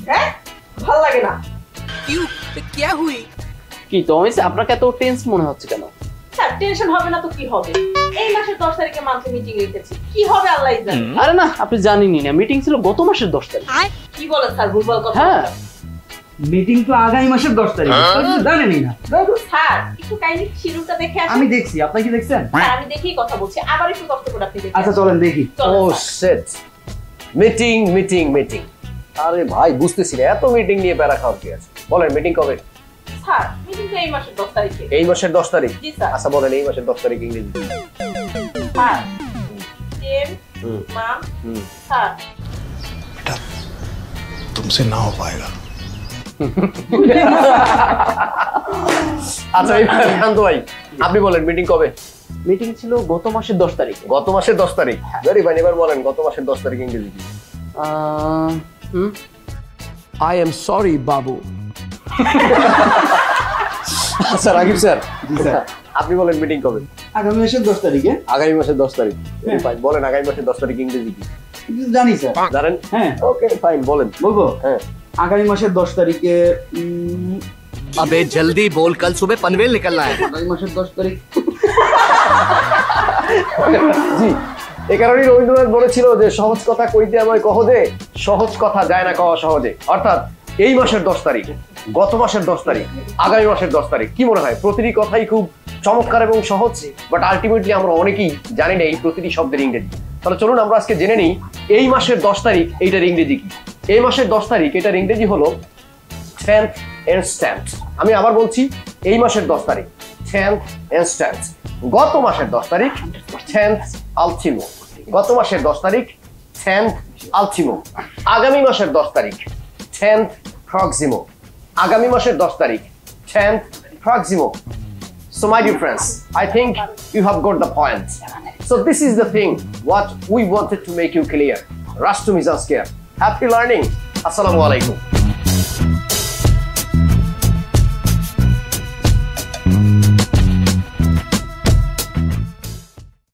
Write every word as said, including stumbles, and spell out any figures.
হ্যাঁ ভালো লাগে না। क्यों क्या हुई কি তো মিস আপনাকে এত টেন্স মনে হচ্ছে কেন? স্যার টেনশন হবে না তো কি হবে, এই মাসের দশ তারিখে মান্থলি মিটিং রেখেছি, কি হবে আল্লাহই জানে। আরে না আপনি জানেনই না, মিটিং ছিল গত মাসের দশ তারিখ। কি বলেন স্যার ভুলভাল কথা? হ্যাঁ মিটিং তো আগামী মাসের দশ তারিখ, জানেনই না? স্যার একটু কাইন্ডলি শিডিউলটা দেখে আসেন। আমি দেখছি, আপনি কি দেখছেন? স্যার আমি দেখেই কথা বলছি, আবার একটু কষ্ট করে আপনি দেখেন। আচ্ছা চলেন দেখি। চলেন, ও sir. Shit, meeting meeting meeting. আরে ভাই বুঝতেছি না এত মিটিং নিয়ে প্যারা খাওয়ার কি আছে। বলেন মিটিং কবে? স্যার মিটিং তো এই মাসের দশ তারিখে। এই মাসের দশ তারিখ? জি স্যার। আচ্ছা বলেন এই মাসের দশ তারিখ ইংরেজি। স্যার টেন মান স্যার बेटा तुमसे ना हो पाएगा। আচ্ছা এইবার শান্ত ভাই আপনি বলেন মিটিং কবে? মিটিং ছিল গত মাসের দশ তারিখ। গত মাসের দশ তারিখ। ভেরি ফাইন, এবার বলেন গত মাসের দশ তারিখ ইংরেজি কি? আহ, হুম आई एम सॉरी बाबू আচ্ছা রাকিব স্যার জি স্যার। আপনি বলেন মিটিং কবে? আগামী মাসের দশ তারিখে। আগামী মাসের দশ তারিখ। ভেরি ফাইন, বলেন আগামী মাসের দশ তারিখ ইংরেজি কি? জানি স্যার। জানেন? হ্যাঁ ওকে ফাইন, বলেন। বলবো? হ্যাঁ আগামী মাসের দশ তারিখে উম, अबे जल्दी बोल कल सुबह पनवेल निकलना है আগামী মাসের দশ তারিখ জি এই কারণেই রবীন্দ্রনাথ বলেছিল যে সহজ কথা কইতে আমায় কহ দে, সহজ কথা যায় না কওয়া সহজে। অর্থাৎ এই মাসের দশ তারিখ, গত মাসের দশ তারিখ, আগামী মাসের দশ তারিখ। কি মনে হয় প্রতিটি কথাই খুব চমৎকার এবং সহজ, বাট আলটিমেটলি আমরা অনেকেই জানি না এই প্রতিটি শব্দের ইংরেজি। তাহলে চলুন আমরা আজকে জেনে নিই এই মাসের দশ তারিখ এইটার ইংরেজি কি। এই মাসের দশ তারিখ এটার ইংরেজি হলো টেন্থ ইনস্ট্যান্ট। আমি আবার বলছি এই মাসের দশ তারিখ টেন্থ ইনস্ট্যান্ট। গত মাসের দশ তারিখ টেন্থ আলটিমো। গত মাসের দশ তারিখ টেন্থ আলটিমো। আগামী মাসের দশ তারিখ টেন্থ প্রক্সিমো। আগামী মাসের দশ তারিখ tenth proximo. So my dear friends, I think you have got the point. So this is the thing what we wanted to make you clear. Rush to Mizan's care. Happy learning. Assalamu alaikum.